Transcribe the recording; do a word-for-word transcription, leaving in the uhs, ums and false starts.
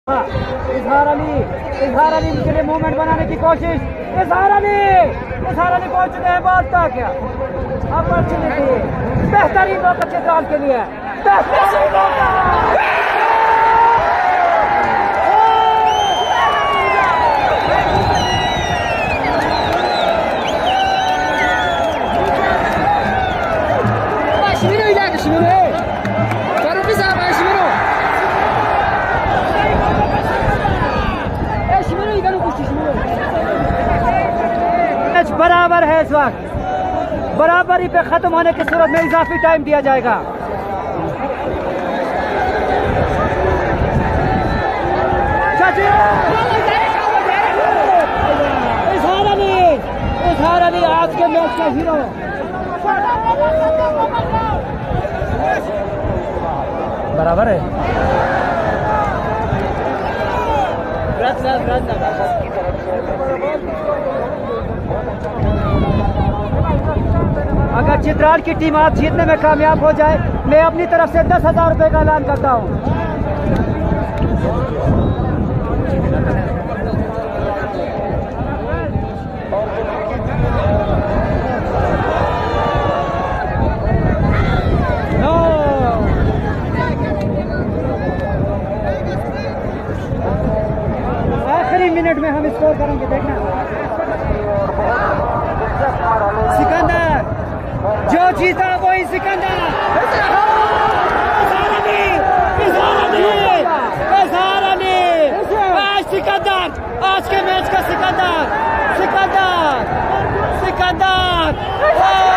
इजहार अली इजहार अली के लिए मूवमेंट बनाने की कोशिश। इजहार अली इजहार अली पहुंच चुके हैं बॉल तक। अपॉर्चुनिटी बेहतरीन मौका चित्राल के लिए, बेहतरीन मौका। बराबर है, इस वक्त बराबरी पे खत्म होने की सूरत में इजाफी टाइम दिया जाएगा। इजहार अली इजहार अली आज के मैच का हीरो। बराबर है। अगर चित्राल की टीम आज जीतने में कामयाब हो जाए, मैं अपनी तरफ से दस हजार रुपए का ऐलान करता हूं। आखिरी मिनट में हम स्कोर करेंगे, देखना। सिकंदर जो जीता वही सिकंदर। इजहार अली इजहार अली आज सिकंदर, आज के मैच का सिकंदर सिकंदर सिकंदर।